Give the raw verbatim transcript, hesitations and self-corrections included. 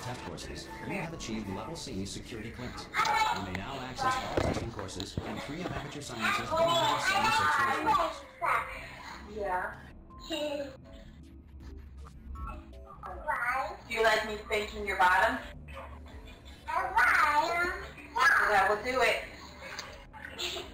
test courses, you have achieved Level C security clearance. You may now access all testing courses and three of Aperture Science's one hundred seventy-six courses. Yeah. Do you like me spanking your bottom? That will do it.